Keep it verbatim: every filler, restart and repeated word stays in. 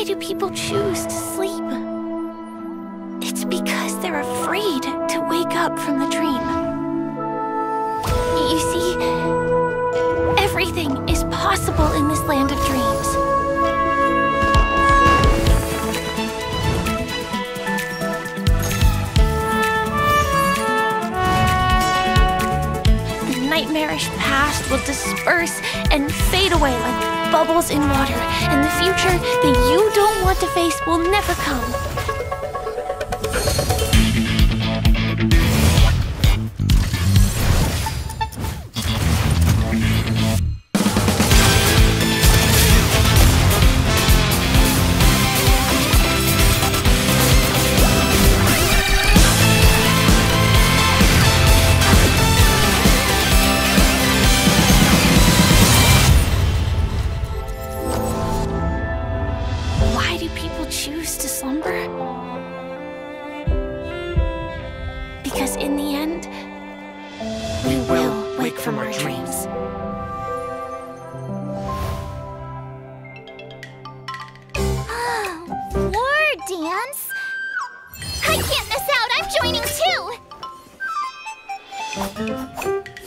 Why do people choose to sleep? It's because they're afraid to wake up from the dream. You see, everything is possible in this land of dreams. The nightmarish past will disperse and fade away like bubbles in water, and the future that you don't want to face will never come. Choose to slumber? Because in the end, we will wake from our dreams. War dance? I can't miss out! I'm joining too!